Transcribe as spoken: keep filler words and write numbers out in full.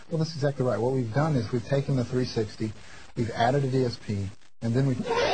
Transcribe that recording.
Well, that's exactly right. What we've done is we've taken the three sixty, we've added a D S P, and then we've